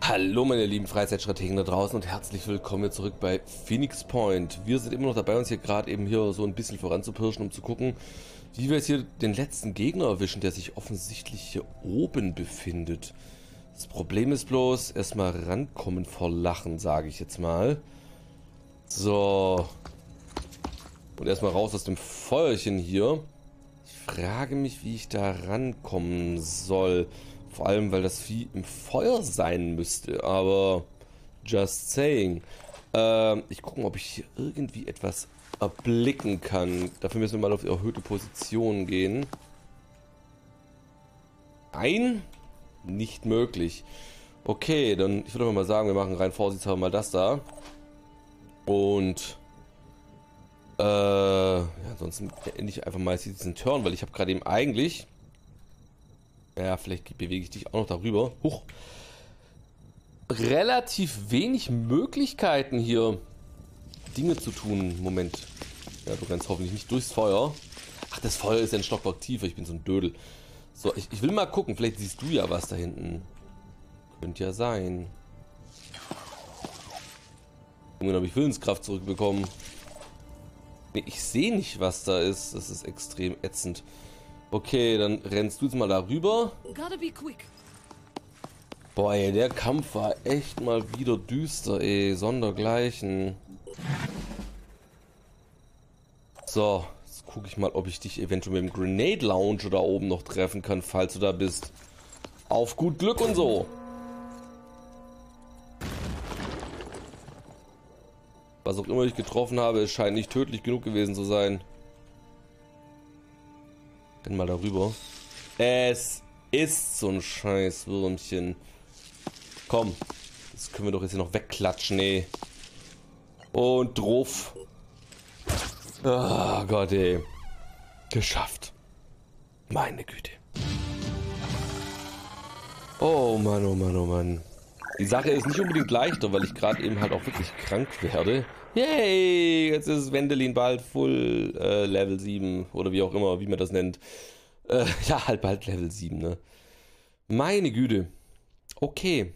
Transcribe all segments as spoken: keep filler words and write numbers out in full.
Hallo meine lieben Freizeitstrategen da draußen und herzlich willkommen hier zurück bei Phoenix Point. Wir sind immer noch dabei, uns hier gerade eben hier so ein bisschen voranzupirschen, um zu gucken, wie wir jetzt hier den letzten Gegner erwischen, der sich offensichtlich hier oben befindet. Das Problem ist bloß, erstmal rankommen vor Lachen, sage ich jetzt mal. So. Und erstmal raus aus dem Feuerchen hier. Ich frage mich, wie ich da rankommen soll. Vor allem, weil das Vieh im Feuer sein müsste, aber just saying. Ähm, ich gucke mal, ob ich hier irgendwie etwas erblicken kann. Dafür müssen wir mal auf die erhöhte Position gehen. Nein, nicht möglich. Okay, dann ich würde mal sagen, wir machen rein vorsichtshalber mal das da. Und äh, ja, ansonsten ende ich einfach mal diesen Turn, weil ich habe gerade eben eigentlich... Ja, vielleicht bewege ich dich auch noch darüber. Huch. Relativ wenig Möglichkeiten hier Dinge zu tun. Moment. Ja, du rennst hoffentlich nicht durchs Feuer. Ach, das Feuer ist ja ein Stockwerk tiefer. Ich bin so ein Dödel. So, ich, ich will mal gucken. Vielleicht siehst du ja was da hinten. Könnte ja sein. Irgendwann habe ich Willenskraft zurückbekommen. Nee, ich sehe nicht, was da ist. Das ist extrem ätzend. Okay, dann rennst du jetzt mal darüber. Boah, ey, der Kampf war echt mal wieder düster, ey. Sondergleichen. So, jetzt gucke ich mal, ob ich dich eventuell mit dem Grenade Launcher da oben noch treffen kann, falls du da bist. Auf gut Glück und so. Was auch immer ich getroffen habe, es scheint nicht tödlich genug gewesen zu sein. Mal darüber. Es ist so ein scheiß Würmchen. Komm, das können wir doch jetzt hier noch wegklatschen, ey. Und drauf. Oh Gott, ey. Geschafft. Meine Güte. Oh Mann, oh Mann, oh Mann. Die Sache ist nicht unbedingt leichter, weil ich gerade eben halt auch wirklich krank werde. Yay! Jetzt ist Wendelin bald Full äh, Level sieben oder wie auch immer, wie man das nennt. Äh, ja, halt bald Level sieben, ne? Meine Güte. Okay.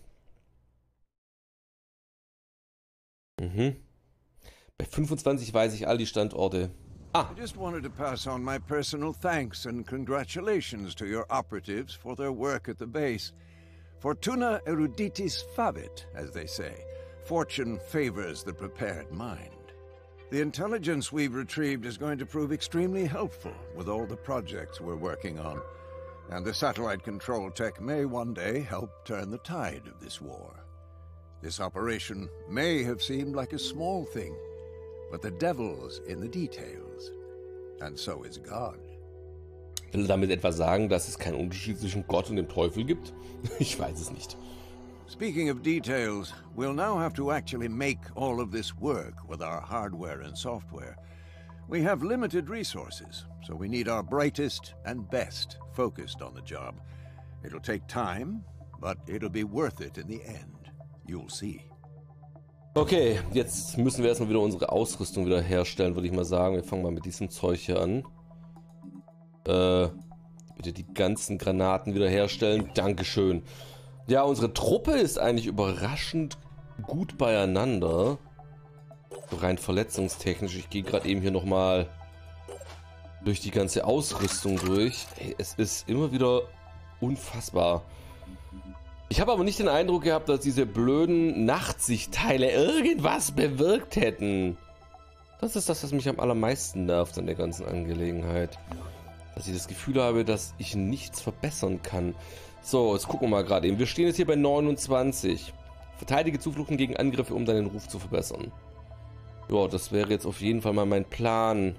Mhm. Bei fünfundzwanzig weiß ich all die Standorte. Ah. I just wanted to pass on my personal thanks and congratulations to your operatives for their work at the base. Fortuna eruditis fabit, as they say. Fortune favors the prepared mind. The intelligence we've retrieved is going to prove extremely helpful with all the projects we're working on. And the satellite control tech may one day help turn the tide of this war. This operation may have seemed like a small thing, but the devil's in the details. And so is God. Will damit etwa sagen, dass es keinen Unterschied zwischen Gott und dem Teufel gibt? Ich weiß es nicht. Speaking of details, we'll now have to actually make all of this work with our hardware and software. We have limited resources, so we need our brightest and best focused on the job. It'll take time, but it'll be worth it in the end. You'll see. Okay, jetzt müssen wir erstmal wieder unsere Ausrüstung wieder herstellen, würde ich mal sagen. Wir fangen mal mit diesem Zeug hier an. Äh, bitte die ganzen Granaten wieder herstellen. Dankeschön. Ja, unsere Truppe ist eigentlich überraschend gut beieinander. So rein verletzungstechnisch. Ich gehe gerade eben hier nochmal durch die ganze Ausrüstung durch. Hey, es ist immer wieder unfassbar. Ich habe aber nicht den Eindruck gehabt, dass diese blöden Nachtsichtteile irgendwas bewirkt hätten. Das ist das, was mich am allermeisten nervt an der ganzen Angelegenheit. Dass ich das Gefühl habe, dass ich nichts verbessern kann. So, jetzt gucken wir mal gerade eben. Wir stehen jetzt hier bei neunundzwanzig. Verteidige Zufluchten gegen Angriffe, um deinen Ruf zu verbessern. Ja, das wäre jetzt auf jeden Fall mal mein Plan.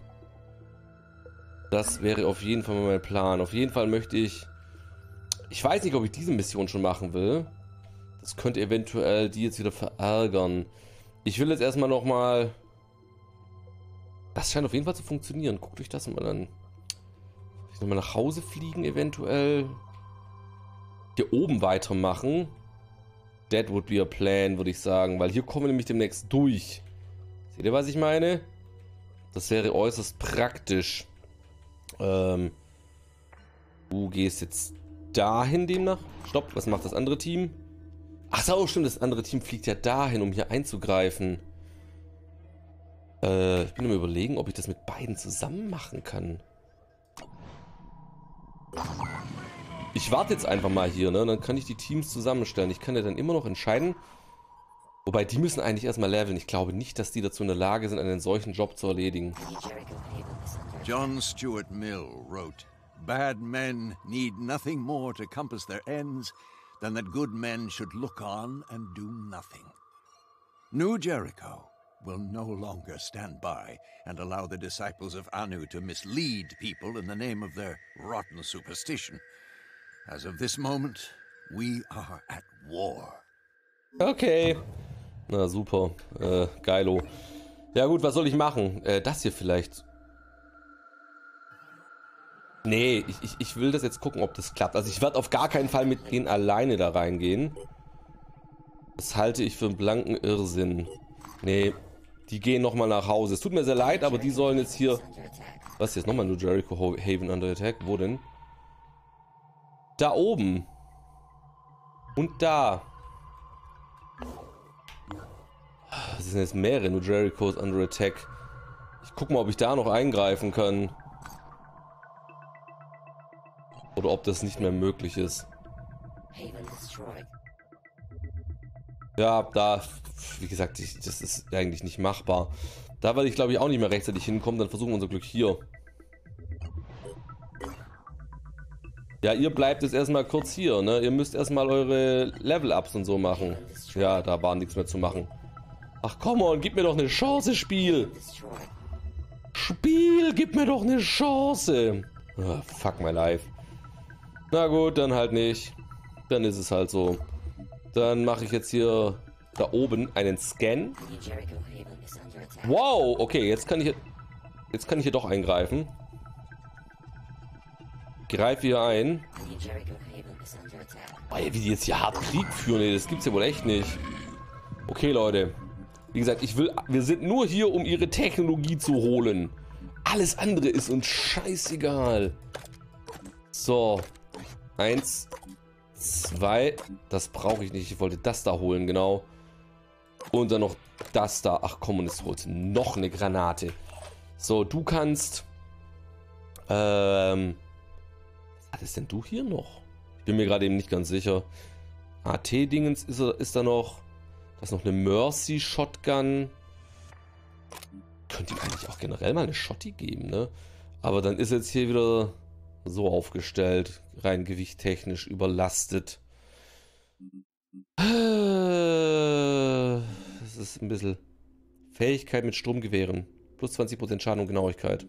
Das wäre auf jeden Fall mal mein Plan. Auf jeden Fall möchte ich... Ich weiß nicht, ob ich diese Mission schon machen will. Das könnte eventuell die jetzt wieder verärgern. Ich will jetzt erstmal nochmal... Das scheint auf jeden Fall zu funktionieren. Guckt euch das mal an. Ich nochmal nach Hause fliegen eventuell. Hier oben weitermachen. That would be a plan, würde ich sagen. Weil hier kommen wir nämlich demnächst durch. Seht ihr, was ich meine? Das wäre äußerst praktisch. Ähm, du gehst jetzt dahin demnach. Stopp, was macht das andere Team? Ach so, stimmt, das andere Team fliegt ja dahin, um hier einzugreifen. Äh, ich bin mir überlegen, ob ich das mit beiden zusammen machen kann. Ich warte jetzt einfach mal hier, ne? Dann kann ich die Teams zusammenstellen. Ich kann ja dann immer noch entscheiden. Wobei, die müssen eigentlich erstmal leveln. Ich glaube nicht, dass die dazu in der Lage sind, einen solchen Job zu erledigen. John Stuart Mill wrote, "Bad men need nothing more to compass their ends than that good men should look on and do nothing. New Jericho will no longer stand by and allow the disciples of Anu to mislead people in the name of their rotten superstition. As of this moment, we are at war." Okay. Na super. Äh, geilo. Ja gut, was soll ich machen? Äh, das hier vielleicht. Nee, ich, ich, ich will das jetzt gucken, ob das klappt. Also ich werde auf gar keinen Fall mit denen alleine da reingehen. Das halte ich für einen blanken Irrsinn. Nee, die gehen nochmal nach Hause. Es tut mir sehr leid, aber die sollen jetzt hier... Was jetzt nochmal? New Jericho Haven under attack? Wo denn? Da oben. Und da. Das sind jetzt mehrere New Jerichos under attack. Ich guck mal, ob ich da noch eingreifen kann. Oder ob das nicht mehr möglich ist. Ja, da, wie gesagt, ich, das ist eigentlich nicht machbar. Da werde ich, glaube ich, auch nicht mehr rechtzeitig hinkommen. Dann versuchen wir unser Glück hier. Ja, ihr bleibt jetzt erstmal kurz hier, ne? Ihr müsst erstmal eure Level-Ups und so machen. Ja, da war nichts mehr zu machen. Ach, komm on, gib mir doch eine Chance, Spiel. Spiel, gib mir doch eine Chance. Oh, fuck my life. Na gut, dann halt nicht. Dann ist es halt so. Dann mache ich jetzt hier da oben einen Scan. Wow, okay, jetzt kann ich jetzt kann ich hier doch eingreifen. Greife hier ein. Oh, wie die jetzt hier hart Krieg führen, ey, das gibt's ja wohl echt nicht. Okay, Leute. Wie gesagt, ich will, wir sind nur hier, um ihre Technologie zu holen. Alles andere ist uns scheißegal. So. Eins. Zwei. Das brauche ich nicht. Ich wollte das da holen, genau. Und dann noch das da. Ach komm, und es holt noch eine Granate. So, du kannst... Ähm... Was ist denn du hier noch? Ich bin mir gerade eben nicht ganz sicher. A T-Dingens ist, ist da noch... Da ist noch eine Mercy Shotgun. Könnte ihm eigentlich auch generell mal eine Shotty geben, ne? Aber dann ist jetzt hier wieder so aufgestellt. Rein gewichttechnisch überlastet. Das ist ein bisschen Fähigkeit mit Sturmgewehren. Plus zwanzig Prozent Schaden und Genauigkeit.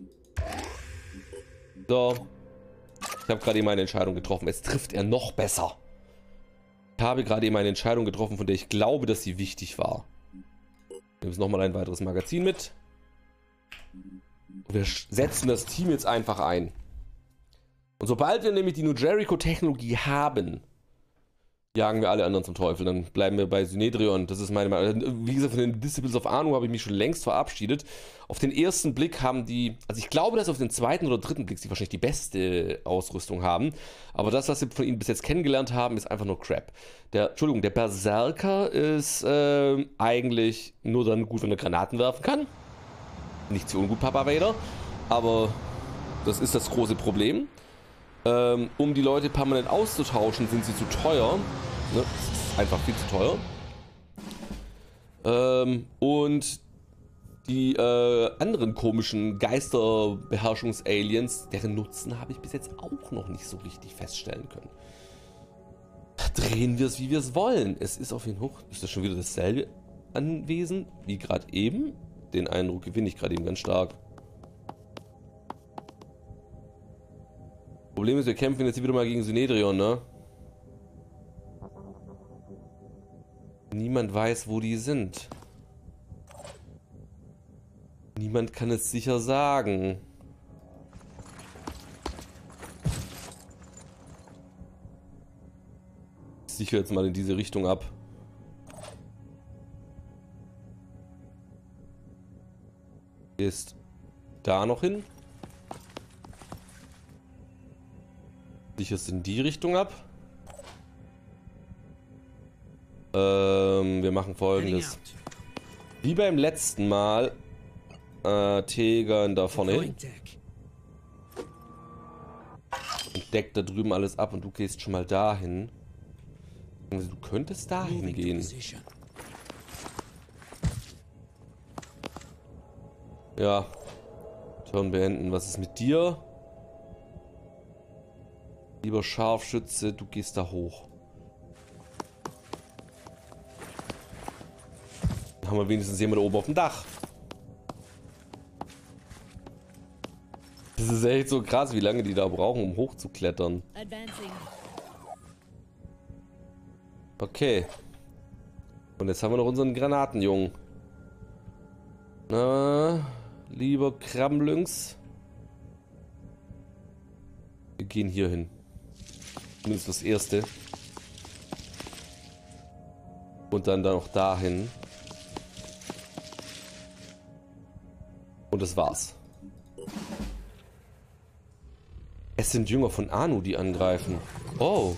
So. Ich habe gerade eben eine Entscheidung getroffen. Jetzt trifft er noch besser. Ich habe gerade eben eine Entscheidung getroffen, von der ich glaube, dass sie wichtig war. Wir müssen nochmal ein weiteres Magazin mit. Und wir setzen das Team jetzt einfach ein. Und sobald wir nämlich die New Jericho Technologie haben, jagen wir alle anderen zum Teufel. Dann bleiben wir bei Synedrion. Das ist meine Meinung. Wie gesagt, von den Disciples of Anu habe ich mich schon längst verabschiedet. Auf den ersten Blick haben die, also ich glaube, dass auf den zweiten oder dritten Blick sie wahrscheinlich die beste Ausrüstung haben. Aber das, was wir von ihnen bis jetzt kennengelernt haben, ist einfach nur Crap. Der, Entschuldigung, der Berserker ist äh, eigentlich nur dann gut, wenn er Granaten werfen kann. Nicht zu ungut, Papa Vader. Aber das ist das große Problem. Ähm, um die Leute permanent auszutauschen, sind sie zu teuer. Ne? Das ist einfach viel zu teuer. Ähm, und die äh, anderen komischen Geisterbeherrschungs-Aliens, deren Nutzen habe ich bis jetzt auch noch nicht so richtig feststellen können. Drehen wir es, wie wir es wollen. Es ist auf jeden Fall hoch. Ist das schon wieder dasselbe Anwesen wie gerade eben? Den Eindruck gewinne ich gerade eben ganz stark. Problem ist, wir kämpfen jetzt wieder mal gegen Synedrion, ne? Niemand weiß, wo die sind. Niemand kann es sicher sagen. Ich sichere jetzt mal in diese Richtung ab. Ist da noch hin. Sicherst in die Richtung ab. Ähm, wir machen Folgendes. Wie beim letzten Mal. Äh, Tegern da vorne hin. Und deckt da drüben alles ab und du gehst schon mal dahin. Du könntest dahin gehen. Ja. Turn beenden. Was ist mit dir? Lieber Scharfschütze, du gehst da hoch. Dann haben wir wenigstens jemanden oben auf dem Dach. Das ist echt so krass, wie lange die da brauchen, um hochzuklettern. Okay. Und jetzt haben wir noch unseren Granatenjungen. Na, lieber Kramlüngs. Wir gehen hier hin. Zumindest das erste. Und dann da noch dahin. Und das war's. Es sind Jünger von Anu, die angreifen. Oh.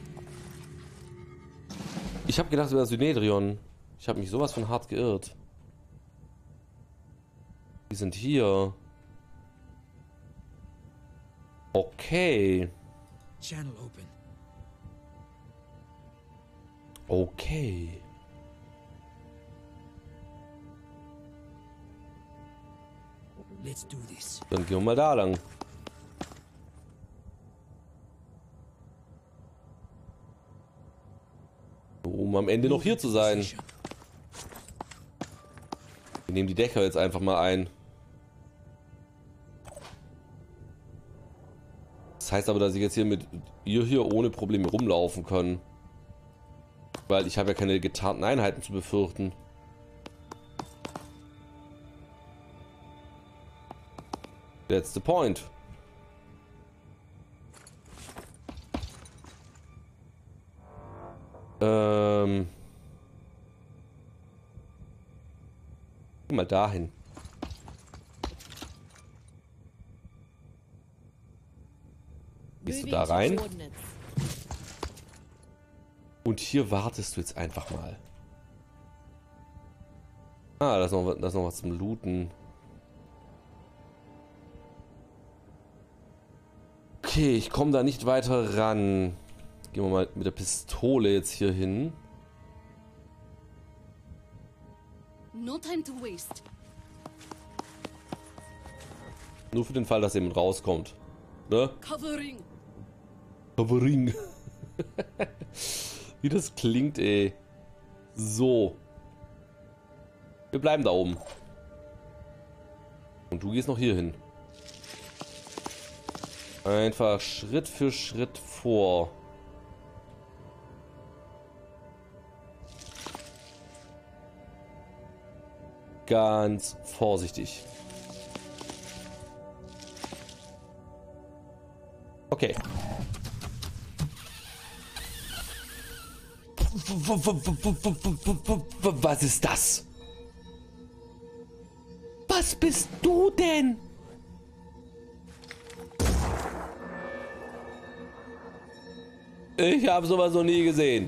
Ich habe gedacht, es wäre Synedrion. Ich habe mich sowas von hart geirrt. Die sind hier. Okay. Channel open. Okay. Let's do this. Dann gehen wir mal da lang. Um am Ende noch hier zu sein. Wir nehmen die Dächer jetzt einfach mal ein. Das heißt aber, dass ich jetzt hier mit ihr hier ohne Probleme rumlaufen kann. Weil ich habe ja keine getarnten Einheiten zu befürchten. That's the point. Ähm. Geh mal dahin. Gehst du da rein? Und hier wartest du jetzt einfach mal. Ah, da ist noch, da ist noch was zum Looten. Okay, ich komme da nicht weiter ran. Gehen wir mal mit der Pistole jetzt hier hin. No time to waste. Nur für den Fall, dass jemand rauskommt. Ne? Covering. Covering. Wie das klingt, ey. So. Wir bleiben da oben. Und du gehst noch hier hin. Einfach Schritt für Schritt vor. Ganz vorsichtig. Okay. Was ist das? Was bist du denn? Ich habe sowas noch nie gesehen.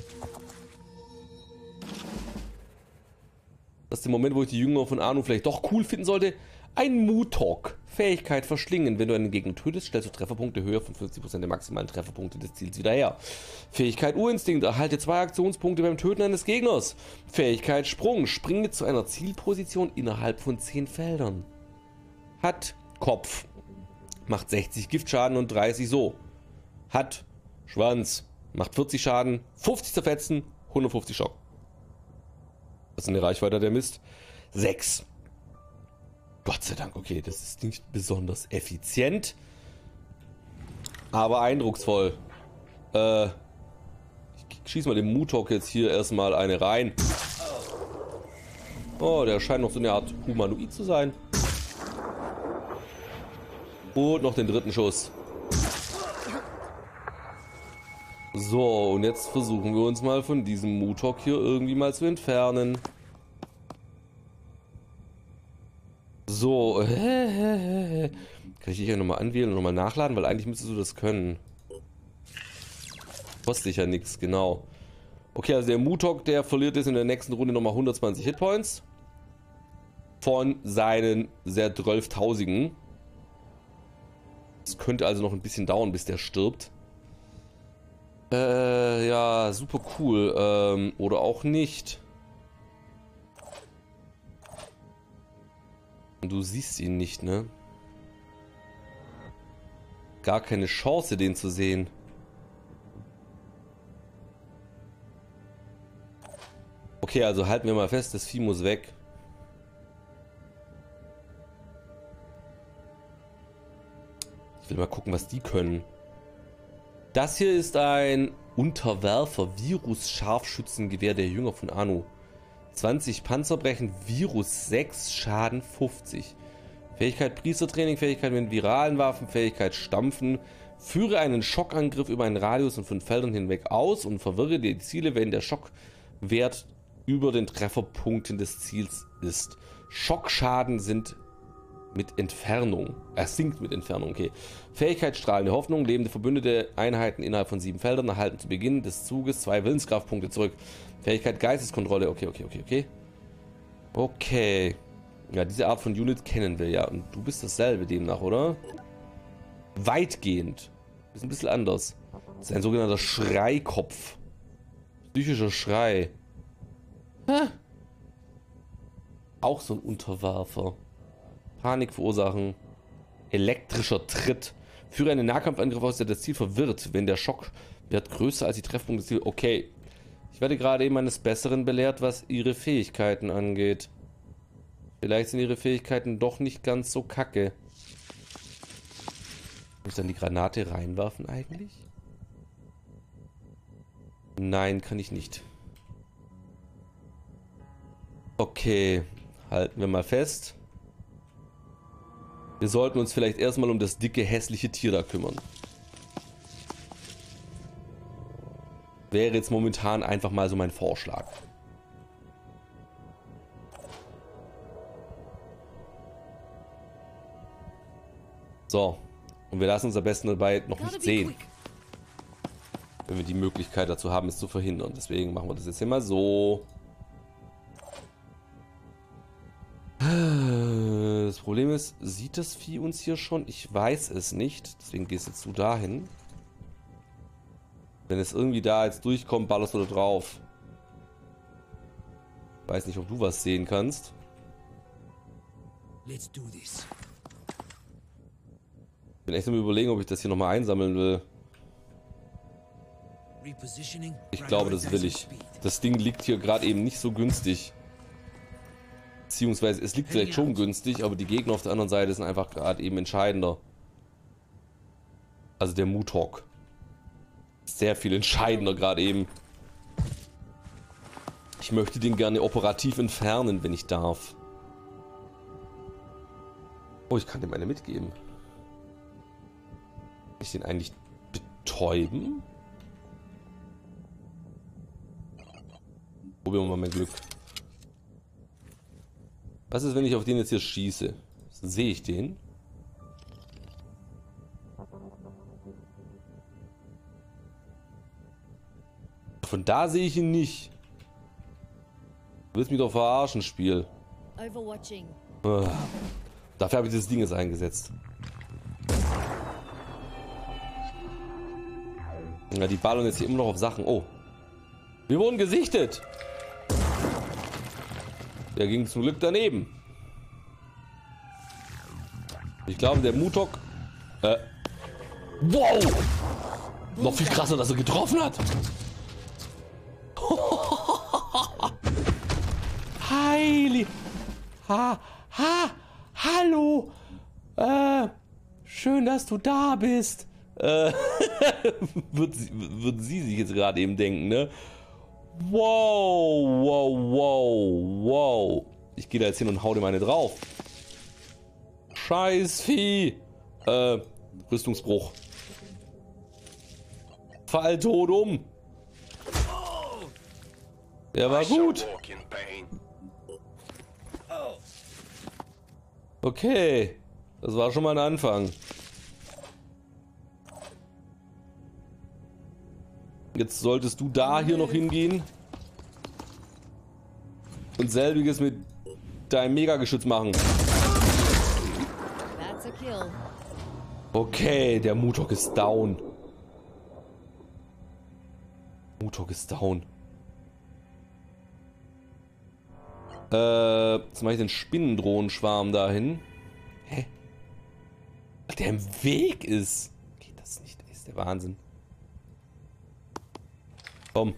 Das ist der Moment, wo ich die Jünger von Anu vielleicht doch cool finden sollte. Ein Mutok. Fähigkeit verschlingen. Wenn du einen Gegner tötest, stellst du Trefferpunkte höher von fünfzig Prozent der maximalen Trefferpunkte des Ziels wieder her. Fähigkeit Urinstinkt. Erhalte zwei Aktionspunkte beim Töten eines Gegners. Fähigkeit Sprung. Springe zu einer Zielposition innerhalb von zehn Feldern. Hat Kopf. Macht sechzig Giftschaden und dreißig so. Hat Schwanz. Macht vierzig Schaden, fünfzig zerfetzen, hundertfünfzig Schock. Das ist eine Reichweite der Mist. sechs. Gott sei Dank, okay, das ist nicht besonders effizient. Aber eindrucksvoll. Äh, ich schieße mal dem Mutok jetzt hier erstmal eine rein. Oh, der scheint noch so eine Art Humanoid zu sein. Und noch den dritten Schuss. So, und jetzt versuchen wir uns mal von diesem Mutok hier irgendwie mal zu entfernen. So, kann ich dich ja nochmal anwählen und nochmal nachladen, weil eigentlich müsstest du das können. Kostet dich ja nichts, genau. Okay, also der Mutok, der verliert jetzt in der nächsten Runde nochmal hundertzwanzig Hitpoints. Von seinen sehr zwölftausigen. Es könnte also noch ein bisschen dauern, bis der stirbt. Äh, ja, super cool. Ähm, oder auch nicht. Und du siehst ihn nicht, ne? Gar keine Chance, den zu sehen. Okay, also halten wir mal fest, das Vieh muss weg. Ich will mal gucken, was die können. Das hier ist ein Unterwerfer-Virus-Scharfschützengewehr der Jünger von Anno. zwanzig Panzerbrechen, Virus sechs, Schaden fünfzig. Fähigkeit Priestertraining, Fähigkeit mit viralen Waffen, Fähigkeit Stampfen. Führe einen Schockangriff über einen Radius von fünf Feldern hinweg aus und verwirre die Ziele, wenn der Schockwert über den Trefferpunkten des Ziels ist. Schockschaden sind mit Entfernung. Er sinkt mit Entfernung, okay. Fähigkeit strahlende Hoffnung. Lebende verbündete Einheiten innerhalb von sieben Feldern erhalten zu Beginn des Zuges zwei Willenskraftpunkte zurück. Fähigkeit Geisteskontrolle. Okay, okay, okay, okay. Okay. Ja, diese Art von Unit kennen wir ja. Und du bist dasselbe demnach, oder? Weitgehend. Ist ein bisschen anders. Das ist ein sogenannter Schreikopf. Psychischer Schrei. Hä? Auch so ein Unterwerfer. Panik verursachen. Elektrischer Tritt. Führe einen Nahkampfangriff aus, der das Ziel verwirrt, wenn der Schockwert größer als die Treffpunkte des Ziels. Okay. Ich werde gerade eben eines Besseren belehrt, was ihre Fähigkeiten angeht. Vielleicht sind ihre Fähigkeiten doch nicht ganz so kacke. Muss ich dann die Granate reinwerfen eigentlich? Nein, kann ich nicht. Okay, halten wir mal fest. Wir sollten uns vielleicht erstmal um das dicke, hässliche Tier da kümmern. Wäre jetzt momentan einfach mal so mein Vorschlag. So, und wir lassen uns am besten dabei noch nicht sehen. Wenn wir die Möglichkeit dazu haben, es zu verhindern. Deswegen machen wir das jetzt hier mal so. Das Problem ist, sieht das Vieh uns hier schon? Ich weiß es nicht. Deswegen gehst jetzt du dahin. Wenn es irgendwie da jetzt durchkommt, ballerst du da drauf. Weiß nicht, ob du was sehen kannst. Let's do this. Ich bin echt am Überlegen, ob ich das hier nochmal einsammeln will. Ich glaube, das will ich. Das Ding liegt hier gerade eben nicht so günstig. Beziehungsweise, es liegt vielleicht schon günstig, aber die Gegner auf der anderen Seite sind einfach gerade eben entscheidender. Also der Mutok. Sehr viel entscheidender gerade eben. Ich möchte den gerne operativ entfernen, wenn ich darf. Oh, ich kann dem eine mitgeben. Kann ich den eigentlich betäuben? Probieren wir mal mein Glück. Was ist, wenn ich auf den jetzt hier schieße? Sehe ich den? Von da sehe ich ihn nicht. Du willst mich doch verarschen, Spiel. Overwatching. Ah, dafür habe ich dieses Ding jetzt eingesetzt. Ja, die ballern jetzt hier immer noch auf Sachen. Oh. Wir wurden gesichtet. Der ging zum Glück daneben. Ich glaube, der Mutok... Äh, wow! Noch viel krasser, dass er getroffen hat. Heilig. Ha, ha, hallo. Äh, schön, dass du da bist. Äh, wird, sie, wird sie sich jetzt gerade eben denken, ne? Wow, wow, wow, wow. Ich gehe da jetzt hin und hau dem eine drauf. Scheiß Vieh. Äh, Rüstungsbruch. Fall tot um. Der war gut. Okay. Das war schon mal ein Anfang. Jetzt solltest du da hier noch hingehen. Und selbiges mit deinem Megageschütz machen. That's a kill. Okay, der Mutok ist down. Mutok ist down. Äh, jetzt mache ich den Spinnendrohenschwarm dahin. Hä? Der im Weg ist. Geht das nicht? Das ist der Wahnsinn. Komm.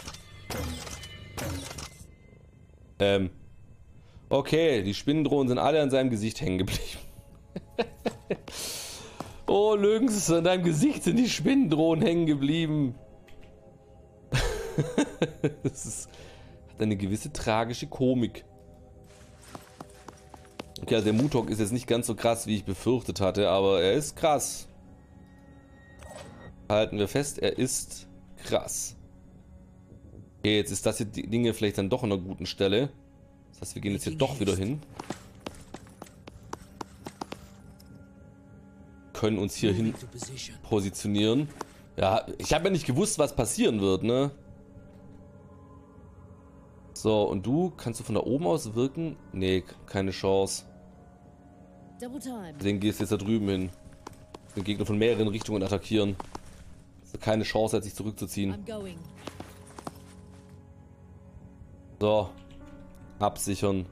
Ähm. Okay, die Spinnendrohnen sind alle an seinem Gesicht hängen geblieben. Oh, Lüngs, an deinem Gesicht sind die Spinnendrohnen hängen geblieben. Das ist, hat eine gewisse tragische Komik. Okay, also der Mutok ist jetzt nicht ganz so krass, wie ich befürchtet hatte, aber er ist krass. Halten wir fest, er ist krass. Okay, jetzt ist das hier die Dinge vielleicht dann doch an einer guten Stelle. Das heißt, wir gehen jetzt hier doch wieder hin. Können uns hier hin positionieren. Ja, ich habe ja nicht gewusst, was passieren wird, ne? So, und du, kannst du von da oben aus wirken? Nee, keine Chance. Deswegen gehst du jetzt da drüben hin. Den Gegner von mehreren Richtungen attackieren. Also keine Chance hat, sich zurückzuziehen. So. Absichern.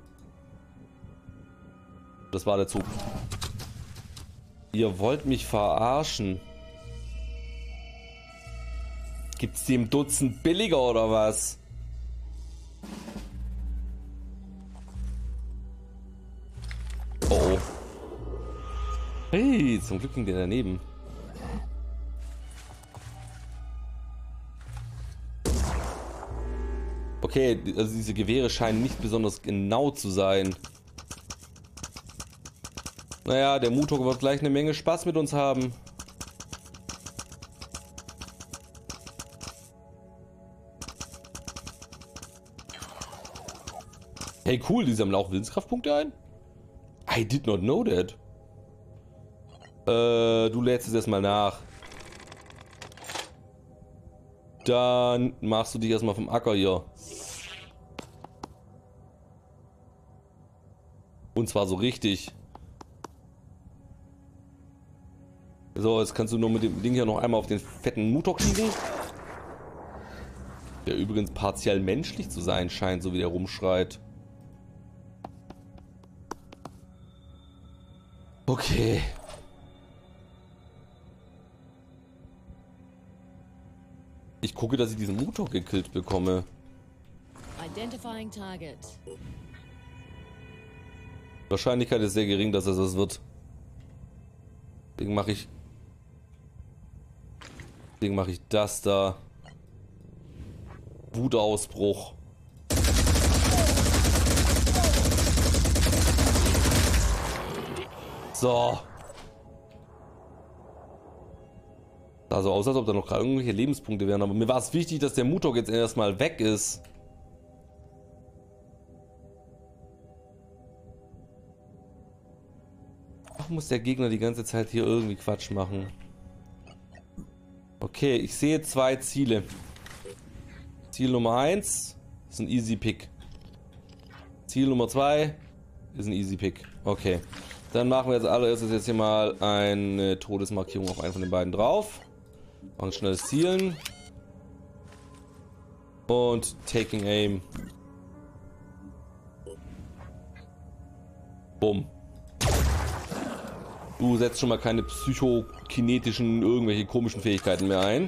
Das war der Zug. Ihr wollt mich verarschen. Gibt's die im Dutzend billiger oder was? Oh. Hey, zum Glück ging der daneben. Okay, also diese Gewehre scheinen nicht besonders genau zu sein. Naja, der Mutok wird gleich eine Menge Spaß mit uns haben. Hey, cool, die sammeln auch Willenskraftpunkte ein? I did not know that. Äh, du lädst es erstmal nach. Dann machst du dich erstmal vom Acker hier. Und zwar so richtig. So, jetzt kannst du nur mit dem Ding hier noch einmal auf den fetten Mutok schießen. Der übrigens partiell menschlich zu sein scheint, so wie der rumschreit. Okay. Ich gucke, dass ich diesen Mutok gekillt bekomme. Identifying target. Wahrscheinlichkeit ist sehr gering, dass es das wird. Deswegen mache ich... Deswegen mache ich das da. Wutausbruch. So. Sah so aus, als ob da noch gerade irgendwelche Lebenspunkte wären. Aber mir war es wichtig, dass der Mutok jetzt erstmal weg ist. Warum muss der Gegner die ganze Zeit hier irgendwie Quatsch machen? Okay, ich sehe zwei Ziele. Ziel Nummer eins ist ein Easy Pick. Ziel Nummer zwei ist ein Easy Pick. Okay. Dann machen wir als allererstes jetzt hier mal eine Todesmarkierung auf einen von den beiden drauf. Machen schnelles Zielen. Und Taking Aim. Bumm. Du setzt schon mal keine psychokinetischen, irgendwelche komischen Fähigkeiten mehr ein.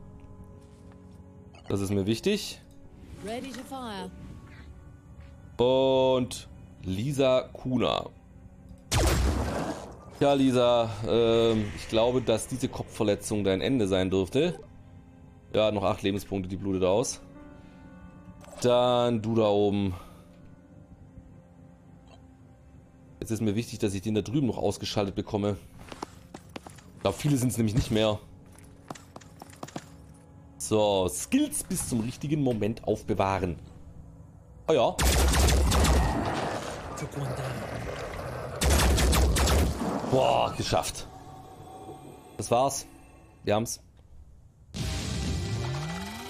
Das ist mir wichtig. Ready to fire. Und Lisa Kuna. Ja, Lisa, ähm, ich glaube, dass diese Kopfverletzung dein Ende sein dürfte. Ja, noch acht Lebenspunkte, die blutet aus. Dann du da oben. Jetzt ist mir wichtig, dass ich den da drüben noch ausgeschaltet bekomme. Ich glaube, viele sind es nämlich nicht mehr. So, Skills bis zum richtigen Moment aufbewahren. Oh ja. Boah, geschafft. Das war's. Wir haben's.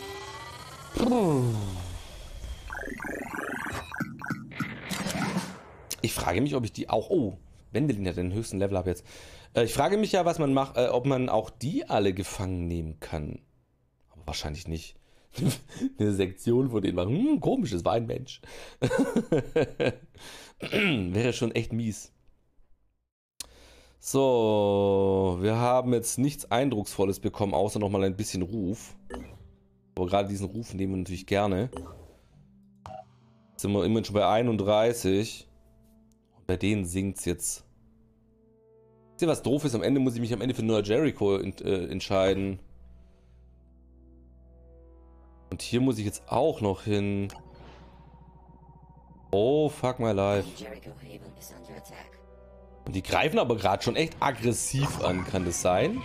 Ich frage mich, ob ich die auch... Oh, Wendelin hat den höchsten Level ab jetzt. Äh, ich frage mich ja, was man macht, äh, ob man auch die alle gefangen nehmen kann. Aber wahrscheinlich nicht. Eine Sektion von denen war, hm, komisch, es war ein Mensch. Wäre schon echt mies. So, wir haben jetzt nichts Eindrucksvolles bekommen, außer nochmal ein bisschen Ruf. Aber gerade diesen Ruf nehmen wir natürlich gerne. Jetzt sind wir immerhin schon bei einunddreißig. Und bei denen sinkt es jetzt. Wisst ihr, was doof ist? Am Ende muss ich mich am Ende für Noah Jericho ent, äh, entscheiden. Und hier muss ich jetzt auch noch hin. Oh, fuck my life. Und die greifen aber gerade schon echt aggressiv an. Kann das sein?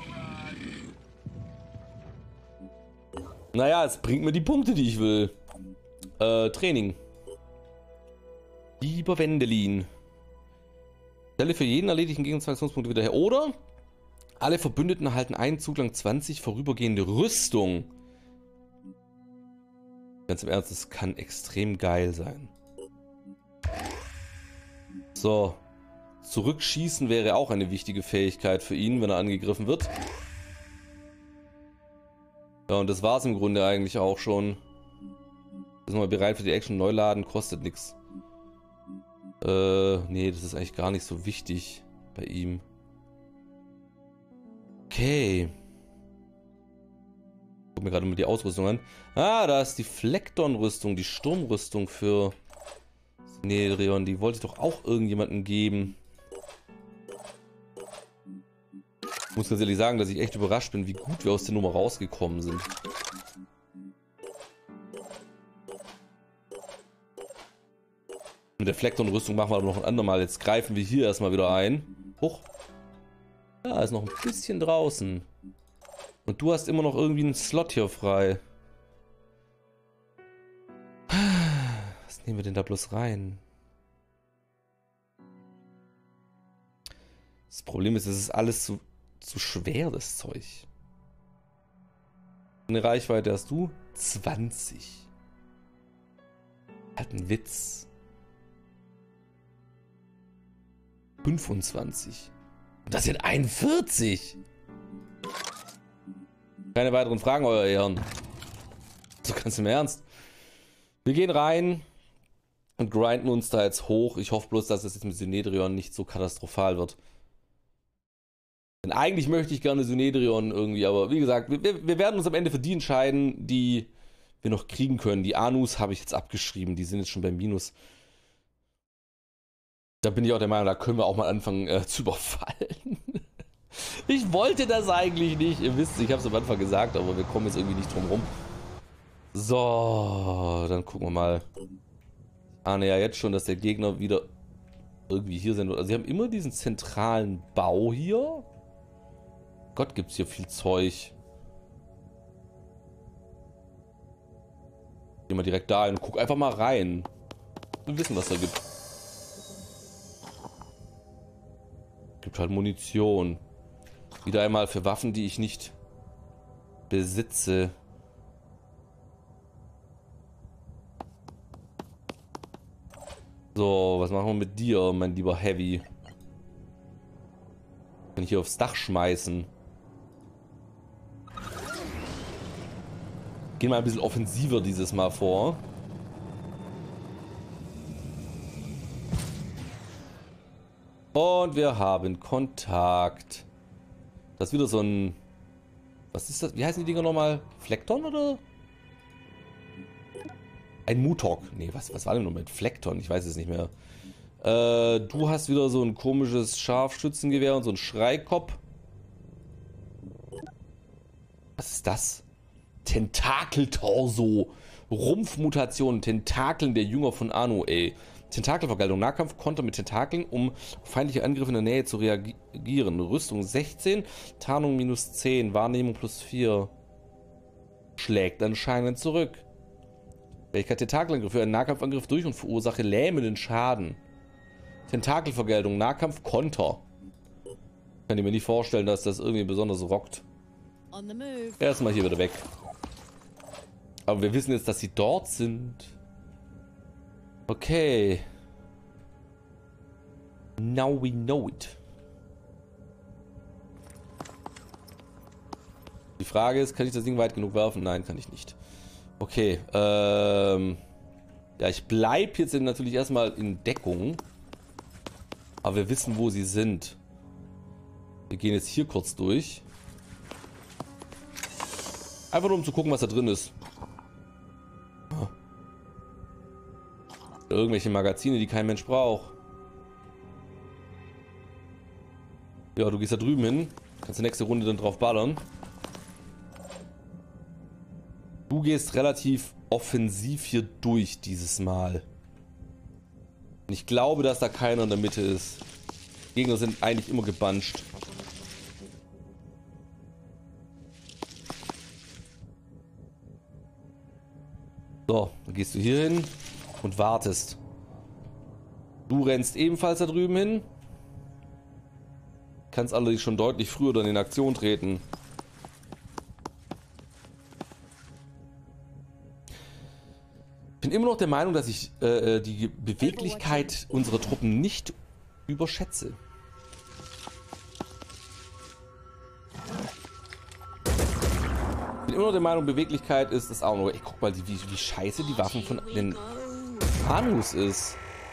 Naja, es bringt mir die Punkte, die ich will. Äh, Training. Lieber Wendelin. Stelle für jeden erledigten Gegner zwei Aktionspunkte wieder her. Oder alle Verbündeten erhalten einen Zug lang zwanzig vorübergehende Rüstung. Ganz im Ernst, das kann extrem geil sein. So. Zurückschießen wäre auch eine wichtige Fähigkeit für ihn, wenn er angegriffen wird. Ja, und das war es im Grunde eigentlich auch schon. Ist mal bereit für die Action. Neuladen kostet nichts. Äh, nee, das ist eigentlich gar nicht so wichtig bei ihm. Okay. Guck mir gerade mal die Ausrüstung an. Ah, da ist die Fleckton-Rüstung, die Sturmrüstung für Synedrion. Die wollte ich doch auch irgendjemandem geben. Ich muss ganz ehrlich sagen, dass ich echt überrascht bin, wie gut wir aus der Nummer rausgekommen sind. Mit der Fleckton-Rüstung machen wir aber noch ein andermal. Jetzt greifen wir hier erstmal wieder ein. Hoch. Ja, ist noch ein bisschen draußen. Und du hast immer noch irgendwie einen Slot hier frei. Was nehmen wir denn da bloß rein? Das Problem ist, es ist alles zu, zu schwer, das Zeug. Eine Reichweite hast du? zwanzig. Hat ein Witz. fünfundzwanzig. Und das sind einundvierzig. Keine weiteren Fragen, euer Ehren. So ganz im Ernst. Wir gehen rein und grinden uns da jetzt hoch. Ich hoffe bloß, dass es jetzt mit Synedrion nicht so katastrophal wird. Denn eigentlich möchte ich gerne Synedrion irgendwie, aber wie gesagt, wir, wir werden uns am Ende für die entscheiden, die wir noch kriegen können. Die Anus habe ich jetzt abgeschrieben, die sind jetzt schon beim Minus. Da bin ich auch der Meinung, da können wir auch mal anfangen äh, zu überfallen. Ich wollte das eigentlich nicht. Ihr wisst, ich habe es am Anfang gesagt, aber wir kommen jetzt irgendwie nicht drum rum. So, dann gucken wir mal. Ich ahne ja jetzt schon, dass der Gegner wieder irgendwie hier sind. Also sie haben immer diesen zentralen Bau hier. Gott, gibt es hier viel Zeug. Gehen wir direkt da hin und guck einfach mal rein. Wir wissen, was da gibt. Gibt halt Munition. Wieder einmal für Waffen, die ich nicht besitze. So, was machen wir mit dir, mein lieber Heavy? Kann ich hier aufs Dach schmeißen? Gehen wir ein bisschen offensiver dieses Mal vor. Und wir haben Kontakt. Das ist wieder so ein... Was ist das? Wie heißen die Dinger nochmal? Fleckton oder? Ein Mutok. Nee, was, was war denn nur mit Fleckton? Ich weiß es nicht mehr. Äh, du hast wieder so ein komisches Scharfschützengewehr und so ein Schreikopf. Was ist das? Tentakeltorso. Rumpfmutation. Tentakeln der Jünger von Anu, ey. Tentakelvergeltung. Nahkampf Konter mit Tentakeln, um auf feindliche Angriffe in der Nähe zu reagieren. Rüstung sechzehn, Tarnung minus zehn, Wahrnehmung plus vier. Schlägt anscheinend zurück. Fähigkeit Tentakelangriff. Für einen Nahkampfangriff durch und verursache lähmenden Schaden. Tentakelvergeltung. Nahkampf Konter. Kann ich mir nicht vorstellen, dass das irgendwie besonders rockt. Erstmal hier wieder weg. Aber wir wissen jetzt, dass sie dort sind. Okay. Now we know it. Die Frage ist, kann ich das Ding weit genug werfen? Nein, kann ich nicht. Okay, ähm... ja, ich bleibe jetzt natürlich erstmal in Deckung. Aber wir wissen, wo sie sind. Wir gehen jetzt hier kurz durch. Einfach nur, um zu gucken, was da drin ist. Irgendwelche Magazine, die kein Mensch braucht. Ja, du gehst da drüben hin. Kannst die nächste Runde dann drauf ballern. Du gehst relativ offensiv hier durch dieses Mal. Und ich glaube, dass da keiner in der Mitte ist. Gegner sind eigentlich immer gebancht. So, dann gehst du hier hin und wartest. Du rennst ebenfalls da drüben hin. Kannst allerdings schon deutlich früher dann in Aktion treten. Ich bin immer noch der Meinung, dass ich äh, die Beweglichkeit unserer Truppen nicht überschätze. Ich bin immer noch der Meinung, Beweglichkeit ist das auch nur. Ey, guck mal, wie, wie scheiße die Waffen von den Anus ist.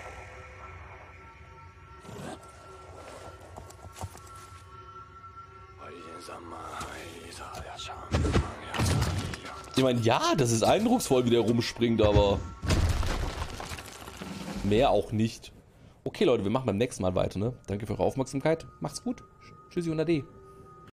Ich meine, ja, das ist eindrucksvoll, wie der rumspringt, aber mehr auch nicht. Okay, Leute, wir machen beim nächsten Mal weiter, ne? Danke für eure Aufmerksamkeit. Macht's gut. Tschüssi und Ade.